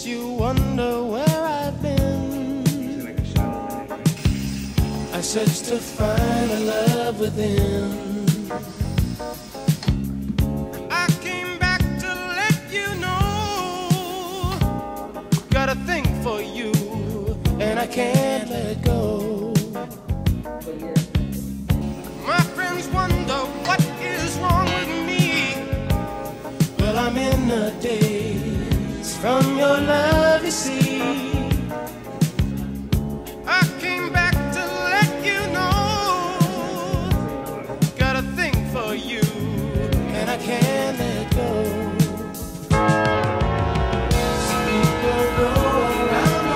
makes you wonder where I've been. I search to find a love within. I came back to let you know, got a thing for you, and I can't let it go. My friends wonder what is wrong with me. Well, I'm in a daze from your love, you see.